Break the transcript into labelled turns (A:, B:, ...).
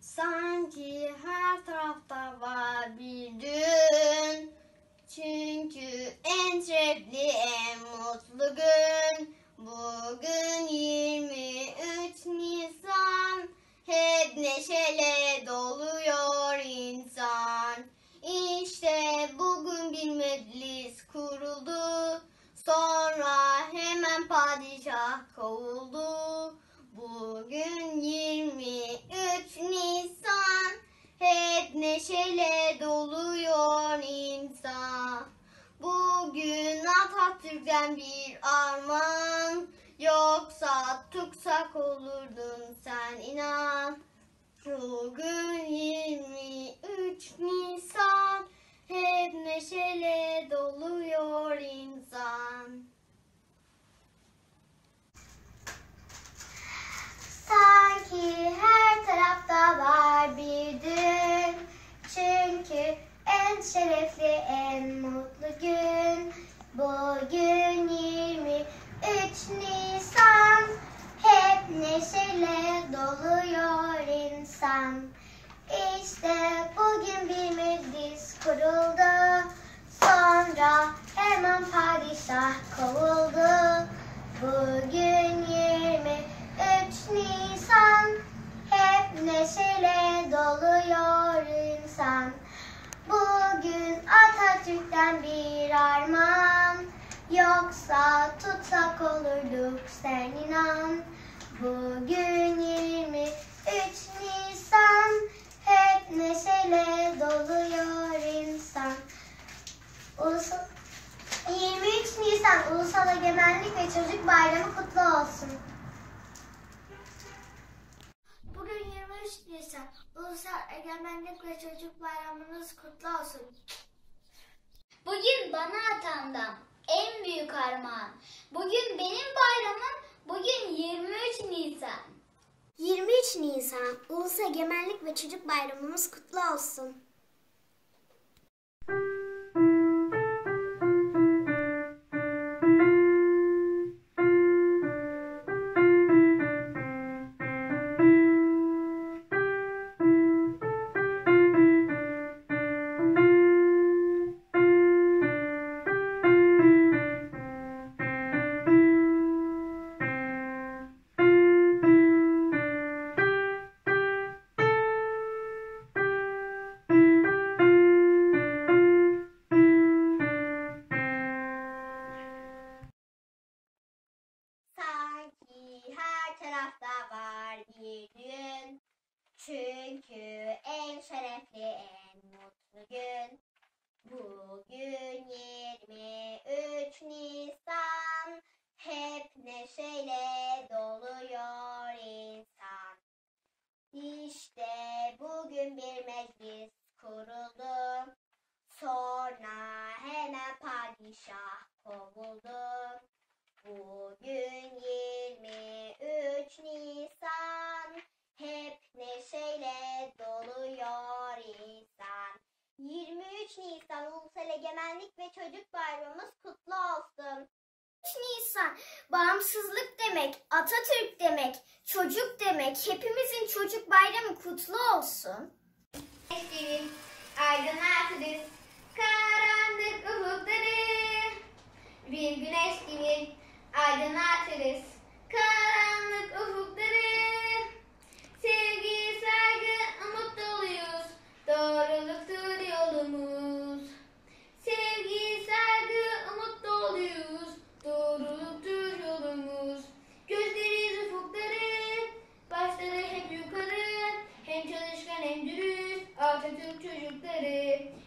A: Sanki her tarafta var bir düğün. Çünkü en şevkli, en mutlu gün. Bugün 23 Nisan. Hep neşeyle doluyor insan. İşte bugün bir meclis kuruldu. Sonra hemen padişah kovuldu. Bugün 23 Nisan. Hep neşeyle doluyor insan. Bugün Atatürk'ten bir armağan. Yoksa tutsak olurdun sen, inan. Bugün 23 Nisan. Hep neşeyle doluyor insan.
B: Sanki her tarafta var bir düğün. Çünkü en şerefli, en mutlu gün. Bugün 23 Nisan. Hep neşeyle doluyor insan. İşte bugün bir meclis kuruldu. Sonra hemen padişah kovuldu. Bugün 23 Nisan. Hep neşeyle doluyor insan. Bugün Atatürk'ten bir armağan. Yoksa tutsak olurduk sen, inan. Bugün 23 Nisan. Hep neşeyle doluyor insan. 23 Nisan Ulusal Egemenlik ve Çocuk Bayramı kutlu olsun.
C: Bugün 23 Nisan Ulusal Egemenlik ve Çocuk Bayramınız kutlu olsun.
D: Bugün bana atamdan en büyük armağan. Bugün benim bayramım, bugün 23 Nisan.
C: 23 Nisan Ulusal Egemenlik ve Çocuk Bayramımız kutlu olsun.
A: Sanki her tarafta var bir düğün. Çünkü en şerefli, en mutlu gün. Bugün 23 Nisan. Hep neşeyle doluyor insan. İşte bugün bir meclis kuruldu. Sonra hemen padişah kovuldu. Bugün 23 Nisan. Hep neşeyle doluyor insan. 23 Nisan Ulusal Egemenlik ve Çocuk Bayramımız kutlu olsun.
C: 23 Nisan bağımsızlık demek, Atatürk demek, çocuk demek. Hepimizin çocuk bayramı kutlu olsun.
A: Güneşlerin aydınlatırız karanlık ufukları. Bir güneş gibi aydınlatırız karanlık ufukları. Sevgi, saygı, umut doluyuz, doğruluktur yolumuz. Sevgi, saygı, umut doluyuz, doğruluktur yolumuz. Gözleriz ufukları, başları hep yukarı. Hem çalışkan hem dürüst Atatürk çocukları.